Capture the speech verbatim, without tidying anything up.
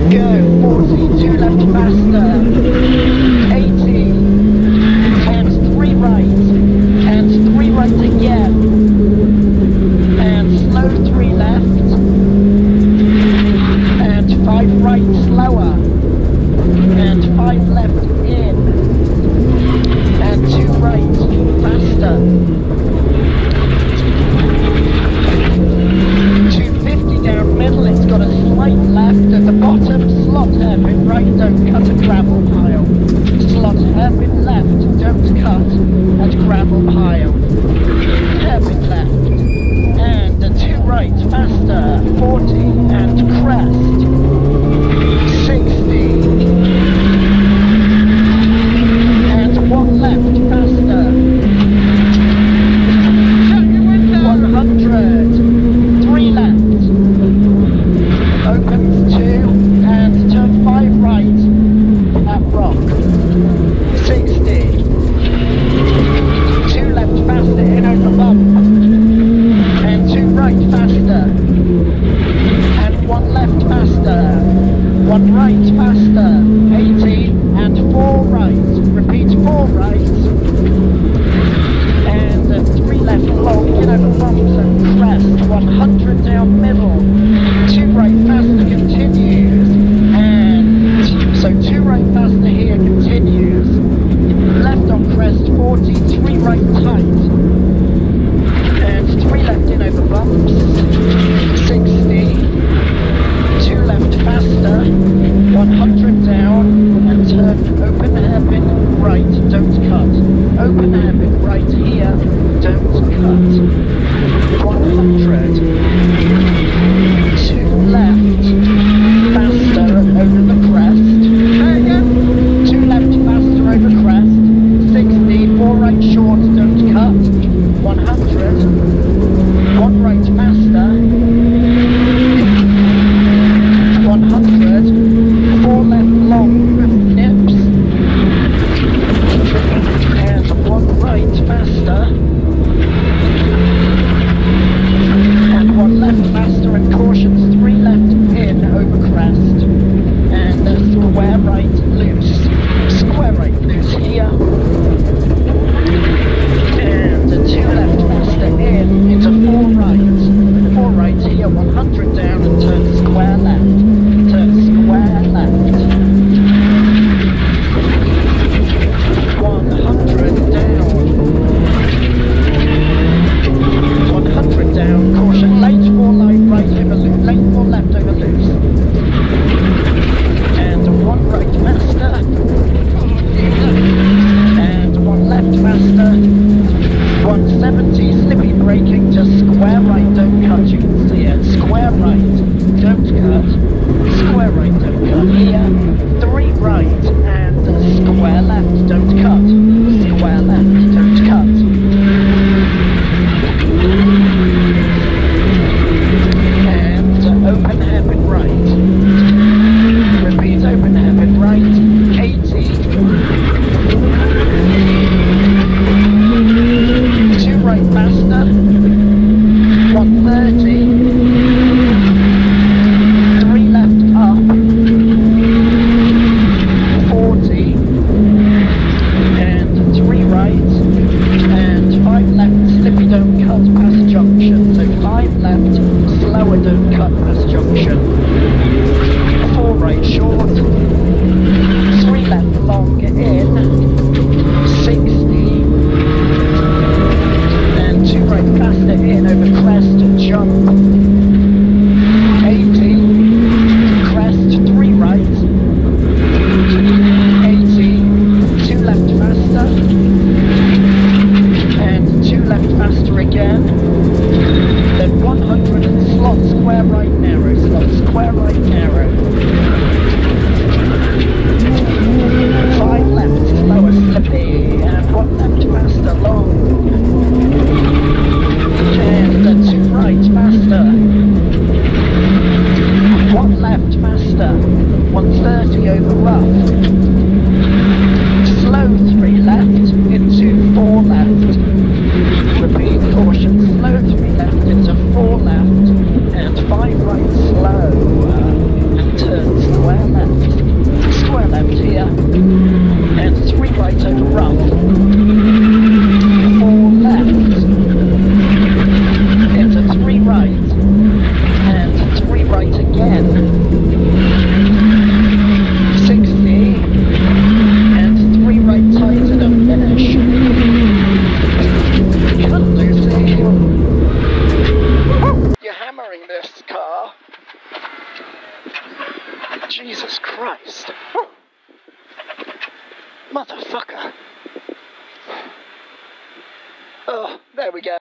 Go, forty, two left faster, eighty, and three right, and three right again, and slow three left, and five right slower, and five left in, and two right faster. two fifty down middle, it's got a slight left at the bottom, slot hairpin right, don't cut a gravel pile. Slot hairpin left, don't cut at gravel pile. Hairpin left, and a two right faster, forty, and crest, sixty, and one left faster, one hundred, three left, opens two, and turn five right at rock, sixty, two left faster in over bump, and two right faster, and one left faster, one right faster, eighty, and four right, repeat four right, and uh, three left long, in over bumps and crest, one hundred down middle, two right faster continues, and so two right faster here continues, left on crest, forty, three right tight, and three left in over bumps, sixty, two left faster, one hundred down, and turn open hairpin right, don't cut, open hairpin right here, don't cut, one hundred, two left faster over the crest, two left faster over crest, sixty, four right short, don't cut, one hundred, one right faster, one hundred, four left long, nips, and one right faster, and one left faster, and cautions, three left in over crest, and a square right loose, square right loose here, and a two left faster in into four right, four right here, one hundred down, and turn square left, turn square left, one hundred down, one hundred down, caution, late four light right over loose, late four left over loose, and one right faster, and one left faster, one seventy, slippy braking, just square right, don't cut, you can see it, square right, don't cut, square right, don't cut, here, three right, and square left, don't cut, square left, don't cut, and open hairpin right, repeat open hairpin right, eighty, two right faster, one thirty, three left up, forty, and three right, and five left, slippy don't cut past junction, so five left, slower don't cut past junction, four right short, three left long in, sixty, and two right faster in over crest, jump, eighty, crest, three right, eighty, two left faster, and two left faster again, then one hundred, and slot square right narrow, slot square right narrow, five left slower slippy, and one left faster long, and uh, two right faster, one left faster, one thirty over rough, slow three left into four left, repeat caution, slow three left into four left, and five right slow, uh, and turn Jesus Christ. Motherfucker. Oh, there we go.